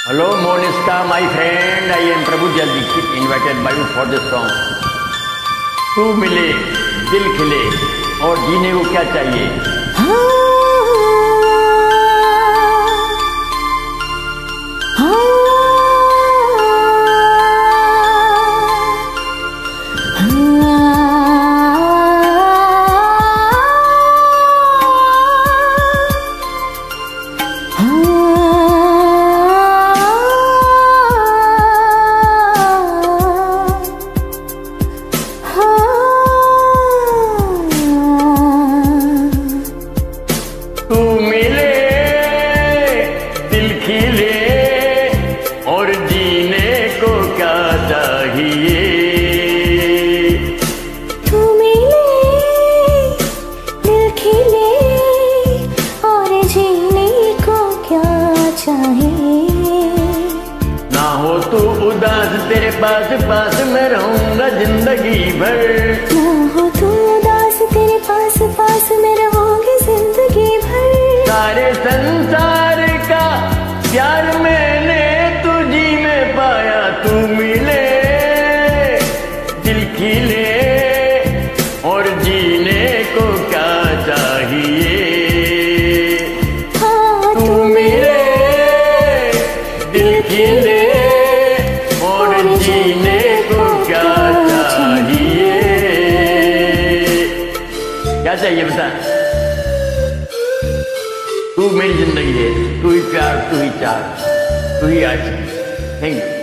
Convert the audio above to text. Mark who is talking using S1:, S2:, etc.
S1: Hello, Monisca, my friend. I am Prabhu Jal Dixit, invited by you for this song. तू मिले, दिल खिले, और जीने को क्या चाहिए? तू मिले, दिल खिले, और जीने को क्या चाहिए?
S2: तू मिले, दिल खिले, और जीने को क्या चाहिए?
S1: ना हो तू उदास, तेरे पास पास मैं रहूंगा जिंदगी भर।
S2: ना हो तू उदास, तेरे पास पास मैं रहूंगी जिंदगी भर।
S1: सारे संसार का प्यार मैंने तुझी में पाया। तू मिले, दिल खिले, और जीने को क्या चाहिए?
S2: हाँ,
S1: तू मिले, दिल खिले, और जीने को क्या चाहिए? क्या चाहिए बता? तू मेरी जिंदगी है, तू ही प्यार, तू ही चार, तू ही आशिक। Thank you.